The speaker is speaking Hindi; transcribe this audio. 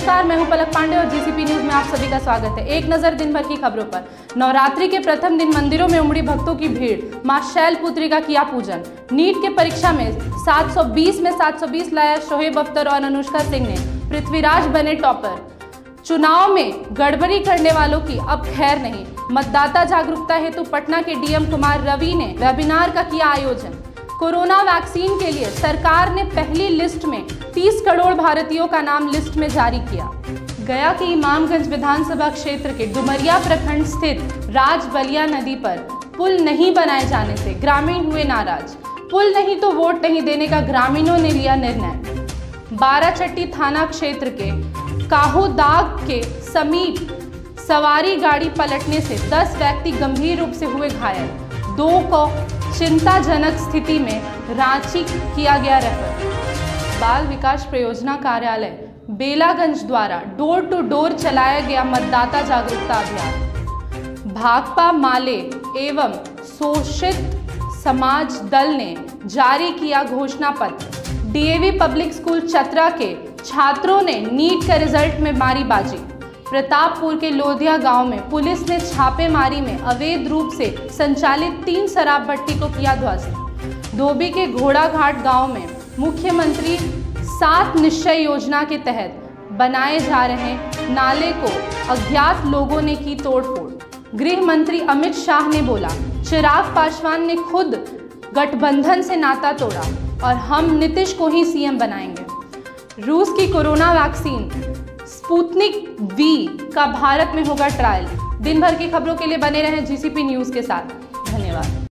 नमस्कार, मैं हूं पलक पांडे और जीसीपी न्यूज में आप सभी का स्वागत है। एक नजर दिन भर की खबरों पर। नवरात्रि के प्रथम दिन मंदिरों में उमड़ी भक्तों की भीड़, मां शैलपुत्री का किया पूजन। नीट के परीक्षा में 720 में 720 लाया शोएब अख्तर और अनुष्का सिंह ने, पृथ्वीराज बने टॉपर। चुनाव में गड़बड़ी करने वालों की अब खैर नहीं। मतदाता जागरूकता हेतु पटना के डीएम कुमार रवि ने वेबिनार का किया आयोजन। कोरोना वैक्सीन के लिए सरकार ने पहली लिस्ट में 30 करोड़ भारतीयों का नाम लिस्ट में जारी किया। गया के इमामगंज विधानसभा क्षेत्र के डुमरिया प्रखंड स्थित राजबलिया नदी पर पुल नहीं बनाए जाने से ग्रामीण हुए नाराज। पुल नहीं तो वोट नहीं देने का ग्रामीणों ने लिया निर्णय। बाराचट्टी थाना क्षेत्र के काहोदाग के समीप सवारी गाड़ी पलटने से 10 व्यक्ति गंभीर रूप से हुए घायल। 2 को चिंताजनक स्थिति में रांची किया गया रेफर। बाल विकास परियोजना कार्यालय बेलागंज द्वारा डोर टू डोर चलाया गया मतदाता जागरूकता अभियान। भाकपा माले एवं शोषित समाज दल ने जारी किया घोषणा पत्र। डीएवी पब्लिक स्कूल चतरा के छात्रों ने नीट के रिजल्ट में मारी बाजी। प्रतापपुर के लोधिया गांव में पुलिस ने छापेमारी में अवैध रूप से संचालित 3 शराब भट्टी को किया ध्वस्त। धोबी के घोड़ाघाट गांव में मुख्यमंत्री 7 निश्चय योजना के तहत बनाए जा रहे नाले को अज्ञात लोगों ने की तोड़फोड़। गृह मंत्री अमित शाह ने बोला, चिराग पासवान ने खुद गठबंधन से नाता तोड़ा और हम नीतीश को ही सीएम बनाएंगे। रूस की कोरोना वैक्सीन स्पुतनिक वी का भारत में होगा ट्रायल। दिन भर की खबरों के लिए बने रहें जीसीपी न्यूज के साथ। धन्यवाद।